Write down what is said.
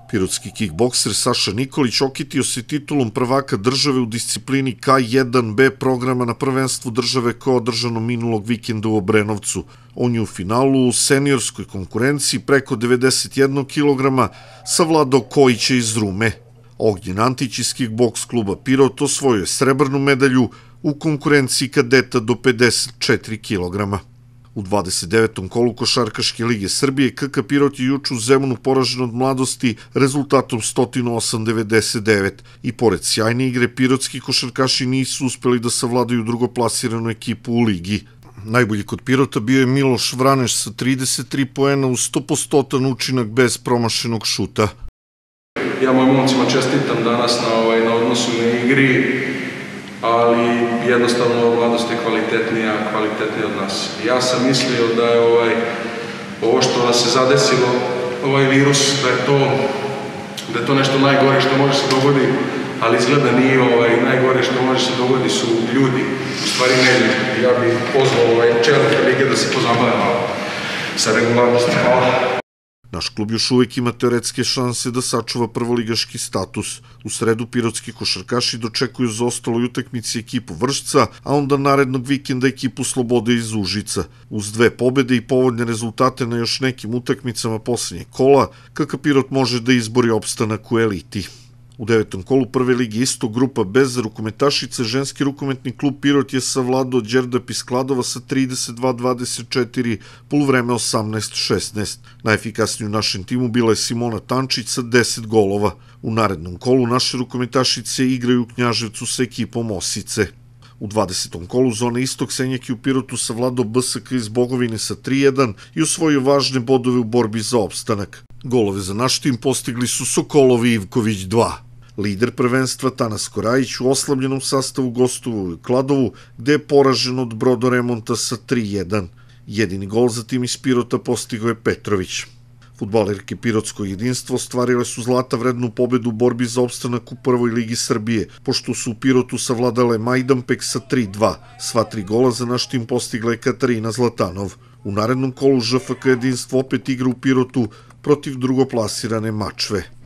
Pirotski kikbokser Saša Nikolić okitio se titulom prvaka države u disciplini K1B programa na prvenstvu države koje je održano minulog vikenda u Obrenovcu. On je u finalu u seniorskoj konkurenciji preko 91 kg savladao Kojića iz Rume. Ognjen Antić iz kikboks kluba Pirot osvojio je srebrnu medalju u konkurenciji kadeta do 54 kg. U 29. kolu Košarkaške lige Srbije KK Pirot je juče u Zemunu poražen od Mladosti rezultatom 108-99 i pored sjajne igre pirotski košarkaši nisu uspeli da savladaju drugoplasiranu ekipu u ligi. Najbolji kod Pirota bio je Miloš Vraneš sa 33 poena uz 100% učinak bez promašenog šuta. Ja mojim momcima čestitam danas na odnosu na igri, ali jednostavno Mladost je kvalitetnija od nas. Ja sam mislio da je ovo što nas se zadesilo, ovaj virus, da je to nešto najgore što može se dogoditi, ali izgleda nije najgore što može se dogoditi su ljudi, u stvari ne ljudi. Ja bih pozvao čelnike lige da se pozabave malo sa regularnosti. Hvala. Naš klub još uvek ima teoretske šanse da sačuva prvoligaški status. U sredu pirotski košarkaši dočekuju za ostaloj utakmici ekipu Vršca, a onda narednog vikenda ekipu Slobode iz Užica. Uz 2 pobede i povoljne rezultate na još nekim utakmicama poslednjeg kola, KK Pirot može da izbori opstanak u eliti. U 9. kolu prve ligi Istok grupa bez rukometašice ženski rukometni klub Pirot je savladao Đerdap iz Kladova sa 32-24, poluvreme 18-16. Najefikasniji u našem timu bila je Simona Tančić sa 10 golova. U narednom kolu naše rukometašice igraju u Knjaževcu sa ekipom Osice. U 20. kolu zone Istok Senjak je u Pirotu savladao BSK iz Bogovine sa 3-1 i osvojio važne bodove u borbi za opstanak. Golove za naš tim postigli su Sokolovi i Ivković 2. Lider prvenstva Tanas Korajić u oslabljenom sastavu gostovao u Kladovu, gde je poražen od Brodoremonta sa 3-1. Jedini gol za tim iz Pirota postigao je Petrović. Fudbalerke Pirotsko jedinstvo ostvarile su zlata vrednu pobedu u borbi za opstanak u prvoj ligi Srbije, pošto su u Pirotu savladale Majdanpek sa 3-2. Sva 3 gola za naš tim postigla je Katarina Zlatanov. U narednom kolu ŽFK jedinstvo opet igra u Pirotu protiv drugoplasirane Mačve.